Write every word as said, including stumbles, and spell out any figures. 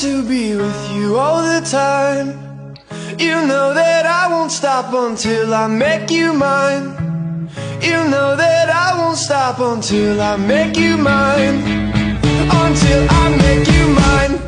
to be with you all the time. You know that I won't stop until I make you mine. You know that I won't stop until I make you mine. Until I make you mine.